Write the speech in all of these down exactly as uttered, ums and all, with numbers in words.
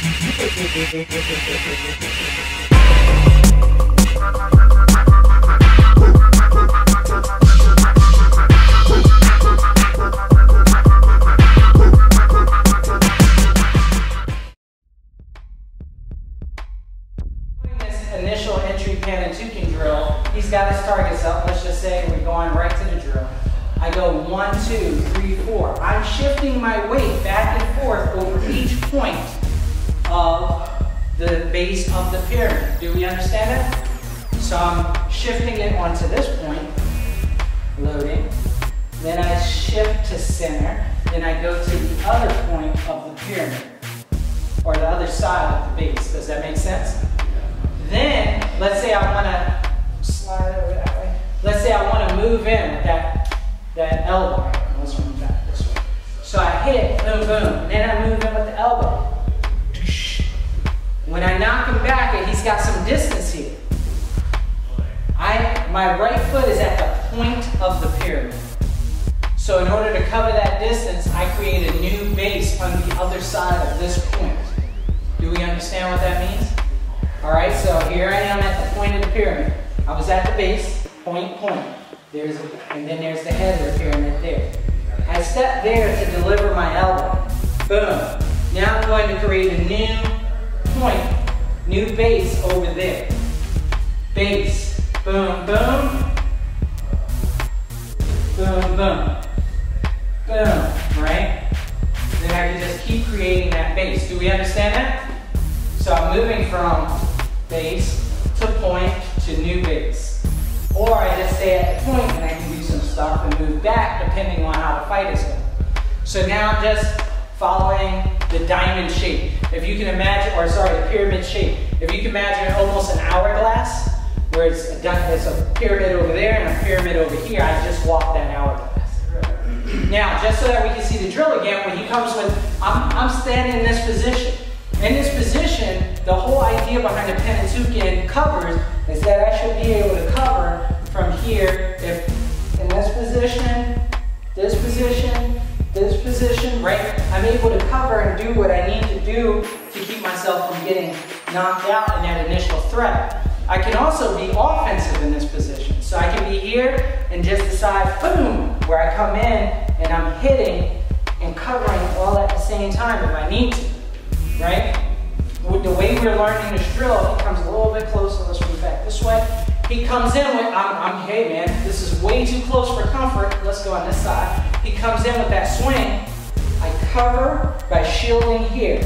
Initial entry Panantukan drill, he's got his targets up. Let's just say we're going right to the drill. I go one, two, three, four. I'm shifting my weight back and forth over each point of the base of the pyramid. Do we understand that? So I'm shifting it onto this point, loading. Then I shift to center. Then I go to the other point of the pyramid, or the other side of the base. Does that make sense? Then, let's say I want to slide over that way. Let's say I want to move in with that, that elbow. Let's move back this way. So I hit, boom, boom. Then I move in with the elbow. When I knock him back, he's got some distance here. I, my right foot is at the point of the pyramid. So in order to cover that distance, I create a new base on the other side of this point. Do we understand what that means? All right, so here I am at the point of the pyramid. I was at the base, point, point. There's, and then there's the head of the pyramid there. I step there to deliver my elbow. Boom. Now I'm going to create a new point, new base over there. Base. Boom, boom. Boom, boom. Boom, right? Then I can just keep creating that base. Do we understand that? So I'm moving from base to point to new base. Or I just stay at the point and I can do some stuff and move back depending on how the fight is going. So now I'm just following the diamond shape. If you can imagine, or sorry, the pyramid shape. If you can imagine almost an hourglass, where it's a, it's a pyramid over there and a pyramid over here, I just walk that hourglass. Now, just so that we can see the drill again, when he comes with, I'm, I'm standing in this position. In this position, the whole idea behind the Panantukan covers is that I should be able to cover from here, if in this position, this position, this position, right? I'm able to cover and do what I need to do to keep myself from getting knocked out in that initial threat. I can also be offensive in this position. So I can be here and just decide, boom, where I come in and I'm hitting and covering all at the same time if I need to. Right? With the way we're learning this drill, he comes a little bit closer. Let's move back this way. He comes in with, I'm, I'm, hey man, this is way too close for comfort. Let's go on this side. He comes in with that swing. I cover by shielding here.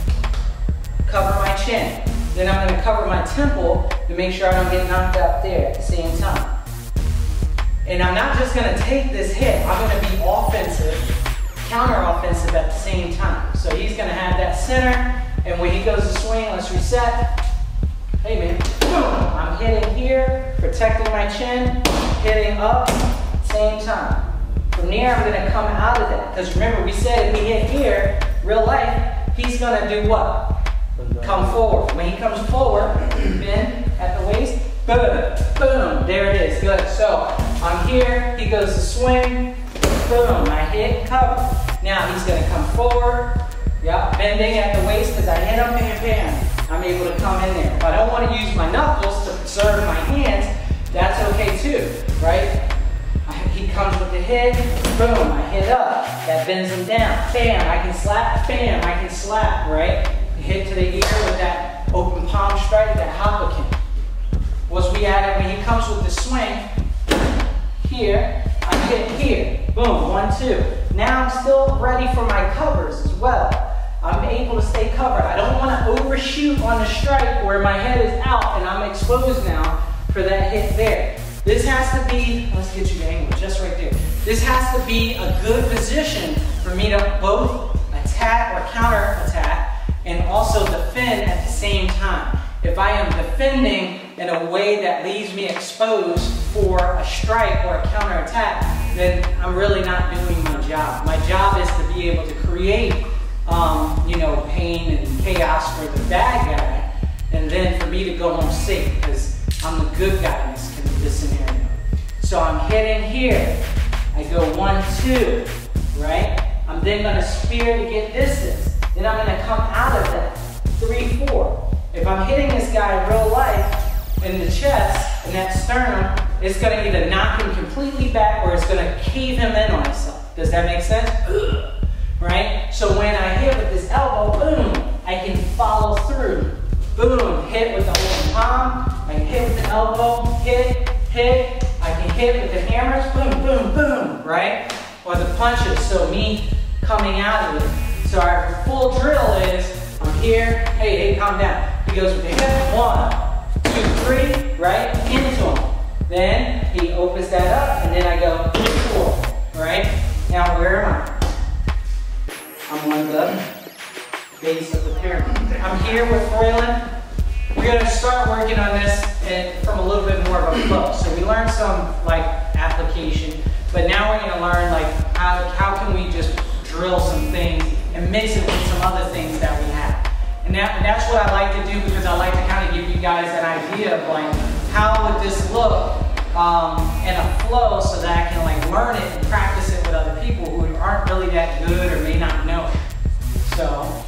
Cover my chin. Then I'm going to cover my temple to make sure I don't get knocked out there at the same time. And I'm not just going to take this hit. I'm going to be offensive, counter-offensive at the same time. So he's going to have that center, and when he goes to swing, let's reset. Hey man, boom. I'm hitting here, protecting my chin, hitting up, same time. From there, I'm going to come out of that. Because remember, we said if we hit here, real life, he's going to do what? Come forward. When he comes forward, bend at the waist, boom, boom, there it is, good. So I'm here, he goes to swing, boom, I hit, cover. Now he's going to come forward, yeah, bending at the waist because I hit him, bam, bam. I'm able to come in there. If I don't want to use my knuckles to preserve my hands, that's okay too, right? I, he comes with the hit, boom, I hit up, that bends him down, bam, I can slap, bam, I can slap, right? Hit to the ear with that open palm strike, that hopper kick. Once we add it, when he comes with the swing, here, I hit here, boom, one, two. Now I'm still ready for my covers as well. I'm able to stay covered. I don't want to overshoot on the strike where my head is out and I'm exposed now for that hit there. This has to be, let's get you the angle, just right there. This has to be a good position for me to both attack or counter attack and also defend at the same time. If I am defending in a way that leaves me exposed for a strike or a counterattack, then I'm really not doing my job. My job is to be able to create, um, you know, pain and chaos for the bad guy, and then for me to go home safe because I'm the good guy in this, in this scenario. So I'm hitting here. I go one, two, right? I'm then going to spear to get distance. Then I'm going to come out of that. three, four. If I'm hitting this guy in real life in the chest and that sternum, it's going to either knock him completely back or it's going to cave him in on himself. Does that make sense? Right? So when I hit with this elbow, boom, I can follow through. Boom, hit with the open palm, I can hit with the elbow, hit, hit, I can hit with the hammers, boom, boom, boom, right? Or the punches, so me coming out of it. So our full drill is, I'm here, hey, hey, calm down. He goes with the hip, one, two, three, right, into him. Then he opens that up, and then I go, four, right? Now where am I? I'm on the base of the pyramid. I'm here with Royland. We're going to start working on this and from a little bit more of a flow. So we learned some like application, but now we're going to learn like how, how can we just drill some things and mix it with some other things that we have. And, that, and that's what I like to do, because I like to kind of give you guys an idea of like how would this look um, in a flow, so that I can like learn it and practice it with other people who aren't really that good or may not know it. So.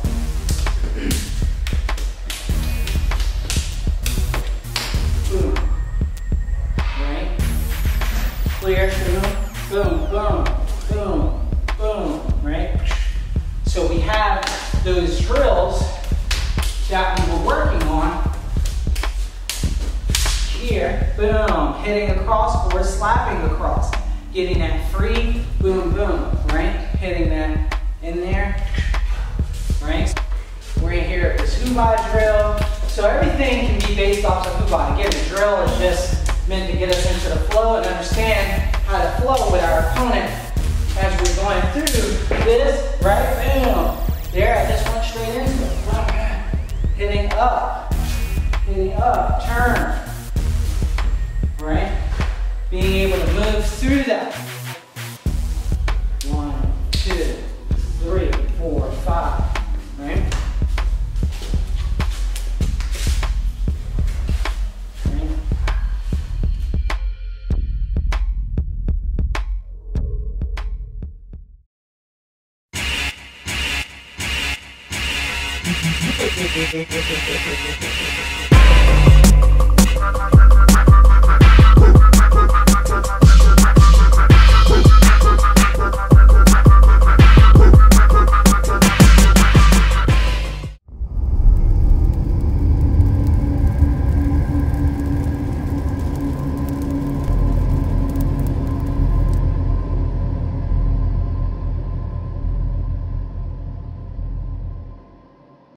Boom. Right? Clear. Boom, boom, boom, boom. Right? So we have those drills that we were working on here. Boom. Hitting across or slapping across. Getting that free. Boom, boom. Right? Hitting that in there. Right? We're in here at this Hubai drill. So everything can be based off of Hubai. Again, the drill is just meant to get us into the flow and understand how to flow with our opponent as we're going through this, right? Boom. There, I just went straight into it. Okay. Hitting up, hitting up, turn. Right? Being able to move through that. One, two, three, four, five. Right? Right?